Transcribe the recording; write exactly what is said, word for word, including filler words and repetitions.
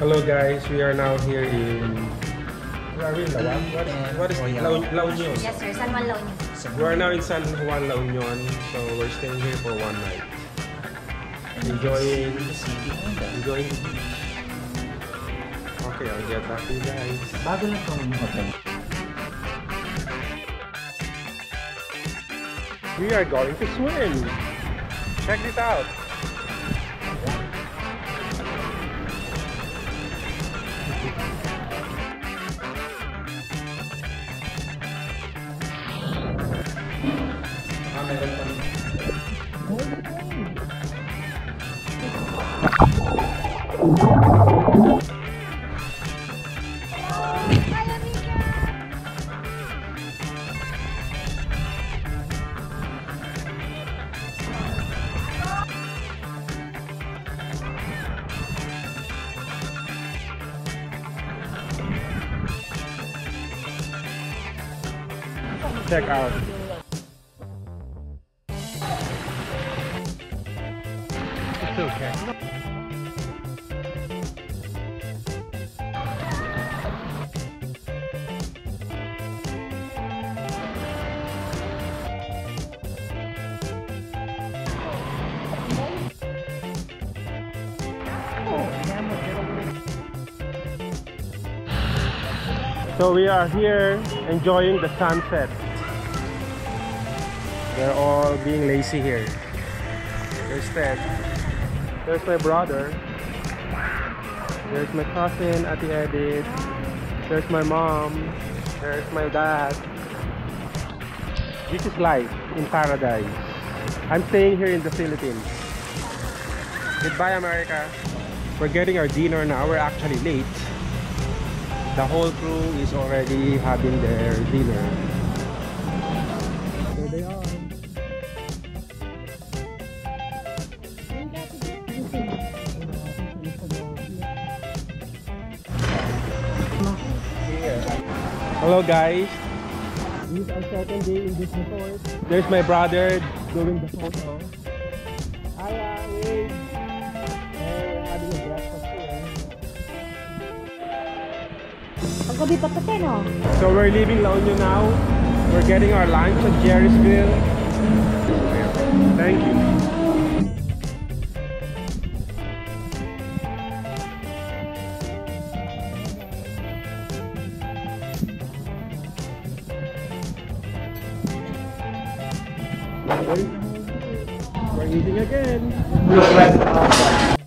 Hello guys, we are now here in where are we in Lawan? What is, what is La, La Union? Yes sir, San Juan La Union. We are now in San Juan La Union, so we're staying here for one night. Enjoying the city. Enjoying the beach. Okay, I'll get back to you guys. Bago lang itong hotel. We are going to swim. Check this out. Check out. It's okay. So we are here enjoying the sunset. They're all being lazy here. There's Ted. There's my brother. There's my cousin at the edit. There's my mom. There's my dad. This is life in paradise. I'm staying here in the Philippines. Goodbye, America. We're getting our dinner now. We're actually late. The whole crew is already having their dinner. There they are. Hello guys. This is our second day in this resort. There's my brother doing the photo. Hi, wait. We're having a breakfast here. Paggabi pa pa no? So we're leaving La Union now. We're getting our lunch at Jerry's Grill. Thank you. We're eating again.